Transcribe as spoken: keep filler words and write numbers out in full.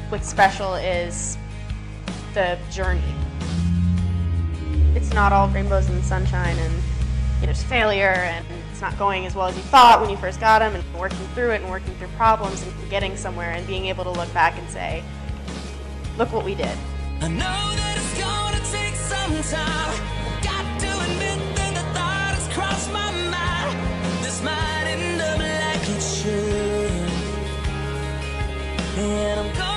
what's special is the journey. It's not all rainbows and sunshine and you know, there's failure and it's not going as well as you thought when you first got them, and working through it and working through problems and getting somewhere and being able to look back and say, look what we did. I know that it's gonna take some time. Got to admit that the thought has crossed my mind. This might end up like it should. And I'm going